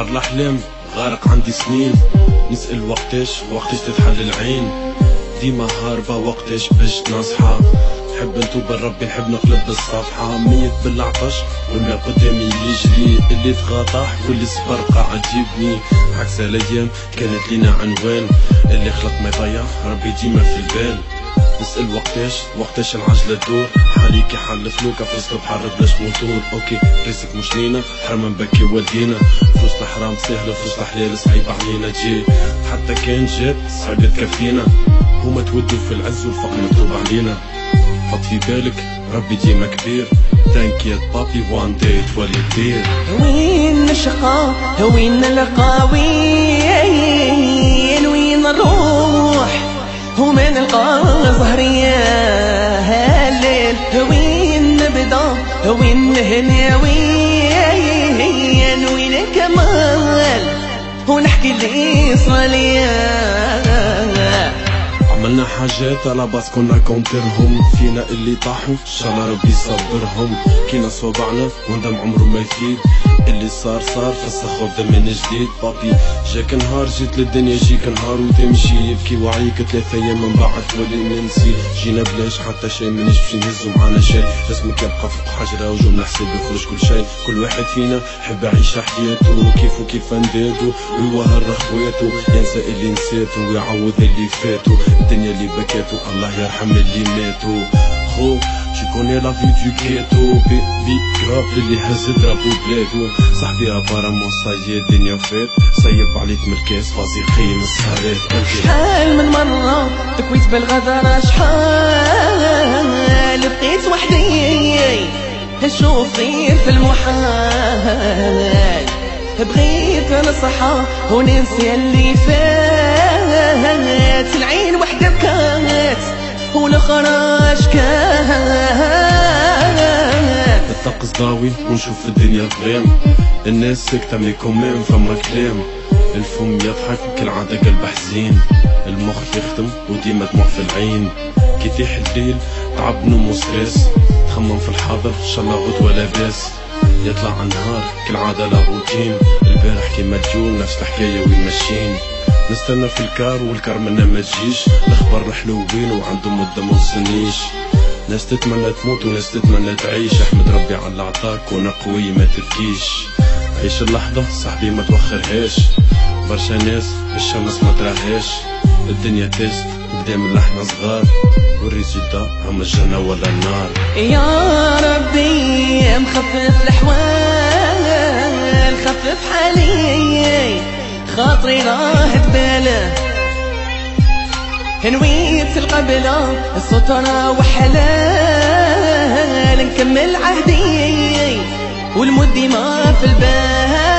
بحر الأحلام غارق عندي سنين، نسأل وقتاش تتحل العين، ديما هاربة وقتاش باش نصحى، نحب نتوب لربي نحب نقلب الصفحة، ميت بالعطش والماء قدامي يجري، اللي تغاطح واللي صبر قاعد يبني، عكس الايام كانت لينا عنوان، اللي خلق ما يضيع ربي ديما في البال، نسأل وقتاش العجلة تدور، حالي كي حل فلوكا في وسط البحر بلاش موتور، اوكي ريسك مش لينا حرام نبكي والدينا، فلوس الحرام سهلة فلوس الحلال صعيب علينا تجي، حتى كان جات صعيب تكفينا، هما تودوا في العز والفقر مكتوب علينا، حط في بالك ربي ديما كبير، تانكيت بابي وان داي تولي كبير. وين الشقاء وين القاوين وين نروح وما نلقى ظهرية هالليل، وين نبدا وين نهنى وين نكمل ونحكي اللي صاليا، عملنا حاجات على باس كنا كونترهم، فينا اللي طاحوا ان شاء الله ربي يصبرهم، كينا صوبعنا وندم عمره ما يفيد، اللي صار فسخ وبدا من جديد، بابي جاك نهار جيت للدنيا جيك نهار وتمشي، يبكي وعيك 3 أيام من بعد تولي ننسي، جينا بلاش حتى شي مناش باش نهزو معانا شي، اسمك يبقى فوق حجرة وجملة حساب يخرج كل شي، كل واحد فينا حب يعيش حياته كيف ندادو ويوهر خواتو، ينسى اللي نساتو ويعوض اللي فاتو، الدنيا اللي بكاتو الله يرحم اللي ماتو، خو tu connais la vie du ghetto baby grave اللي هز ضربو بلادو، صاحبي ابارامون صايي الدنيا فات، صيب عليك من الكاس فازي قيم السهرات، شحال من مرة تكويت بالغدر، شحال بقيت وحدي نشوف غير في المحال، بغيت نصحى وننسى اللي فات، العين وحدة بكات والاخرى شكات، الطقس ضاوي ونشوف الدنيا ظلام، الناس سكتة مي كومام فما كلام، الفم يضحك كالعادة قلب حزين، المخ يخدم وديما دموع في العين، كي يطيح الليل تعب نوم وستريس، تخمم في الحاضر ان شاء الله غد ولا باس، يطلع النهار كالعادة لا روتين، البارح كيما الجول نفس الحكاية وين ماشيين، نستنى في الكار والكار منا ما تجيش، الاخبار الحلوين وعندهم مدة ما وصلنيش، ناس تتمنى تموت وناس تتمنى تعيش، احمد ربي على عطاك وانا قوي ما تبكيش، عيش اللحظة صاحبي ما توخرهاش، برشا ناس الشمس ما تراهاش، الدنيا تيست قدام اللي احنا صغار، والريزلتا هم الجنة ولا النار، يا ربي مخفف الأحوال خفف حالي خاطري راه تباله، نويت القبلة السطرة وحلال، نكمل عهدي والمدي ما في البال.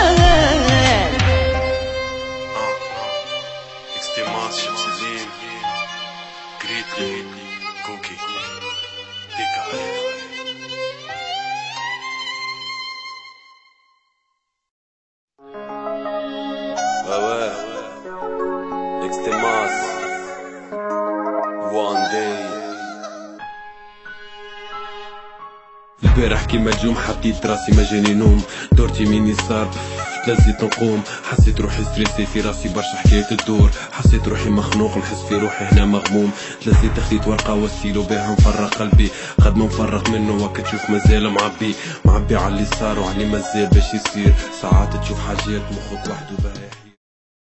البارح كيما الجوم حطيت راسي ما جاني نوم، دورتي مني صار تلزيت نقوم، حسيت روحي ستريسي في راسي برشا حكاية تدور، حسيت روحي مخنوق نحس في روحي هنا مغموم، تلزيت خديت ورقة وستيلو بيها نفرق قلبي، قد ما نفرق منه وقت تشوف مازال معبي على اللي صار وعلي مازال باش يصير، ساعات تشوف حاجات مخك وحده باهي.